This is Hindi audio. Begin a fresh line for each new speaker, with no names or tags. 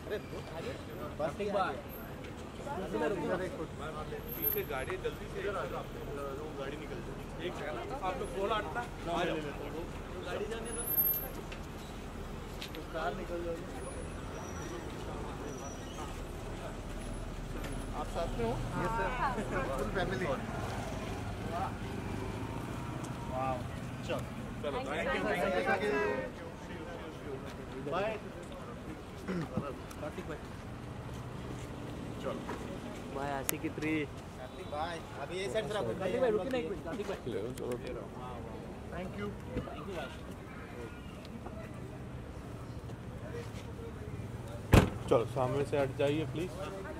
पीछे गाड़ी जल्दी से गाड़ी निकल जाए। एक सेकंड आप लोग फोन आटता गाड़ी जाने दो कार निकल जाएगी। आप साथ में हो? Full family. चलो थैंक यू बाय। कार्तिक भाई चलो
बाय आशिक की 3
कार्तिक भाई अभी ये साइड से
कार्तिक भाई रुकिए ना एक मिनट कार्तिक भाई
चलो थैंक यू भाई। चलो सामने से हट जाइए प्लीज।